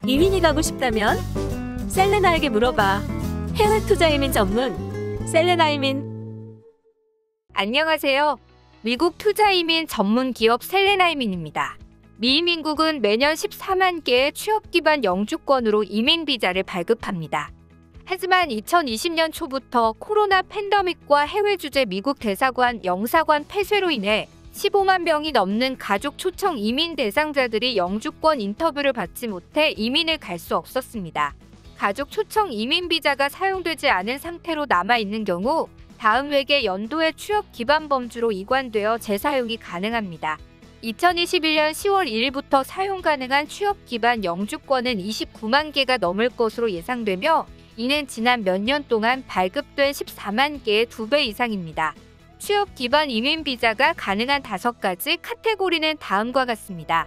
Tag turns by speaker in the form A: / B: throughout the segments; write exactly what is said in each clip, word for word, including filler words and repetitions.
A: 이민이 가고 싶다면 셀레나에게 물어봐. 해외 투자 이민 전문 셀레나 이민.
B: 안녕하세요. 미국 투자 이민 전문 기업 셀레나 이민입니다. 미 이민국은 매년 십사만 개의 취업 기반 영주권으로 이민 비자를 발급합니다. 하지만 이천이십 년 초부터 코로나 팬데믹과 해외 주재 미국 대사관 영사관 폐쇄로 인해 십오만 명이 넘는 가족 초청 이민 대상자들이 영주권 인터뷰를 받지 못해 이민을 갈 수 없었습니다. 가족 초청 이민 비자가 사용되지 않은 상태로 남아있는 경우 다음 회계 연도의 취업 기반 범주로 이관되어 재사용이 가능합니다. 이천이십일 년 시월 일일부터 사용 가능한 취업 기반 영주권은 이십구만 개가 넘을 것으로 예상되며 이는 지난 몇 년 동안 발급된 십사만 개의 두 배 이상입니다. 취업 기반 이민 비자가 가능한 다섯 가지 카테고리는 다음과 같습니다.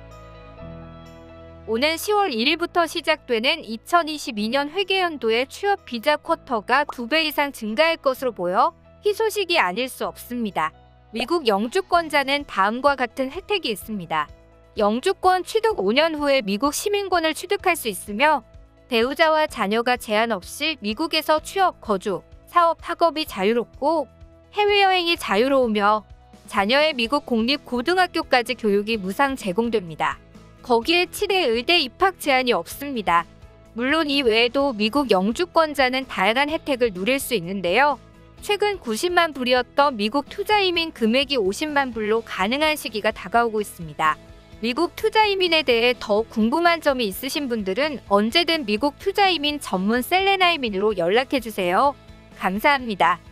B: 오는 시월 일일부터 시작되는 이천이십이 년 회계연도의 취업 비자 쿼터가 두 배 이상 증가할 것으로 보여 희소식이 아닐 수 없습니다. 미국 영주권자는 다음과 같은 혜택이 있습니다. 영주권 취득 오 년 후에 미국 시민권을 취득할 수 있으며 배우자와 자녀가 제한 없이 미국에서 취업, 거주, 사업, 학업이 자유롭고 해외여행이 자유로우며 자녀의 미국 공립고등학교까지 교육이 무상 제공됩니다. 거기에 치대 의대 입학 제한이 없습니다. 물론 이 외에도 미국 영주권자는 다양한 혜택을 누릴 수 있는데요. 최근 구십만 불이었던 미국 투자 이민 금액이 오십만 불로 가능한 시기가 다가오고 있습니다. 미국 투자 이민에 대해 더 궁금한 점이 있으신 분들은 언제든 미국 투자 이민 전문 셀레나 이민으로 연락해주세요. 감사합니다.